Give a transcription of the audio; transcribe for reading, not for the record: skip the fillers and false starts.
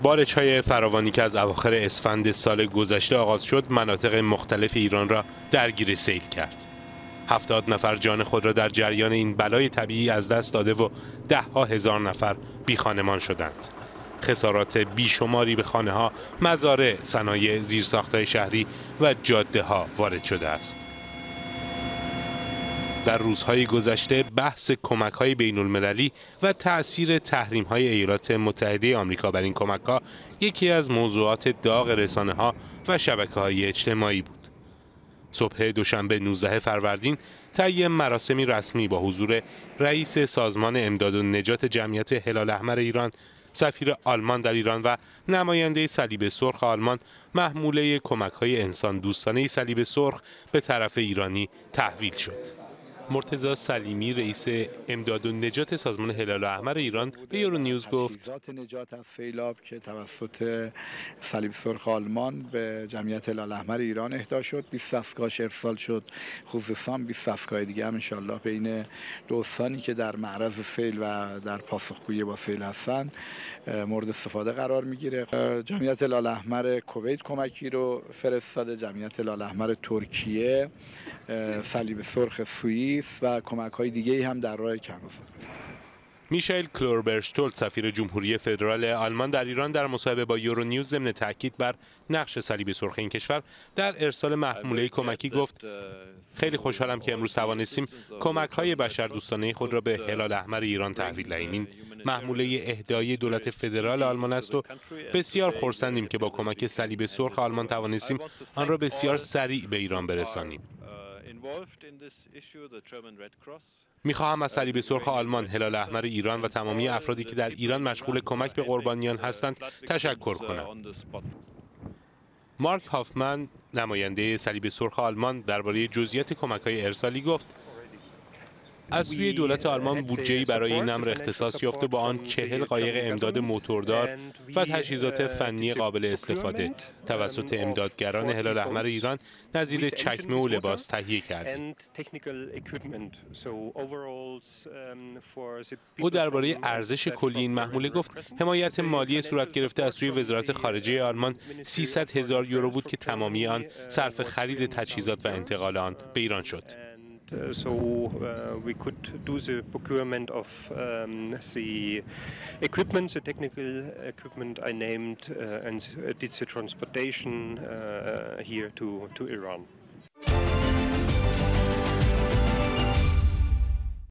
بارش‌های فراوانی که از اواخر اسفند سال گذشته آغاز شد، مناطق مختلف ایران را درگیر سیل کرد. 70 نفر جان خود را در جریان این بلای طبیعی از دست داده و ده‌ها هزار نفر بی‌خانمان شدند. خسارات بیشماری به خانه‌ها، مزارع، صنایع، زیرساخت‌های شهری و جاده‌ها وارد شده است. در روزهای گذشته بحث کمک‌های بین‌المللی و تأثیر تحریم‌های ایالات متحده آمریکا بر این کمک‌ها یکی از موضوعات داغ رسانه‌ها و شبکه‌های اجتماعی بود. صبح دوشنبه 19 فروردین طی مراسمی رسمی با حضور رئیس سازمان امداد و نجات جمعیت هلال احمر ایران، سفیر آلمان در ایران و نماینده صلیب سرخ آلمان، محموله کمک‌های انسان دوستانه صلیب سرخ به طرف ایرانی تحویل شد. مرتضی سلیمی رئیس امداد و نجات سازمان هلال احمر ایران به یورونیوز گفت تجهیزات نجات از سیلاب که توسط صلیب سرخ آلمان به جمعیت هلال احمر ایران اهدا شد، 20 دستگاهش ارسال شد خوزستان، 20 دستگاه دیگه هم انشالله بین دو استانی که در معرض سیل و در پاسخگویی با سیل هستن مورد استفاده قرار میگیره. جمعیت هلال احمر کویت کمکی رو فرستاده، جمعیت هلال احمر ترکیه، صلیب سرخ سوئیس و کمک‌های دیگه‌ای هم در راه کنوس. میشائیل کلوربرشتولت سفیر جمهوری فدرال آلمان در ایران در مصاحبه با یورونیوز ضمن تاکید بر نقش صلیب سرخ این کشور در ارسال محموله کمکی گفت خیلی خوشحالم که امروز توانستیم کمک‌های بشردوستانه خود را به هلال احمر ایران تحویل دهیم. این محموله اهدایی دولت فدرال آلمان است و بسیار خرسندیم که با کمک صلیب سرخ آلمان توانستیم آن را بسیار سریع به ایران برسانیم. می‌خواهم از صلیب سرخ آلمان، هلال احمر ایران و تمامی افرادی که در ایران مشغول کمک به قربانیان هستند تشکر کنم. مارک هافمن، نماینده صلیب سرخ آلمان، درباره جزئیات کمک‌های ارسالی گفت از سوی دولت آلمان بودجه‌ای برای این امر اختصاص یافت و با آن 40 قایق امداد موتوردار و تجهیزات فنی قابل استفاده توسط امدادگران هلال احمر ایران نظیر چکمه و لباس تهیه کردیم. او درباره ارزش کلی این محموله گفت حمایت مالی صورت گرفته از سوی وزارت خارجه آلمان 300,000 یورو بود که تمامی آن صرف خرید تجهیزات و انتقال آن به ایران شد. So we could do the procurement of the equipment, the technical equipment I named, and did the transportation here to Iran.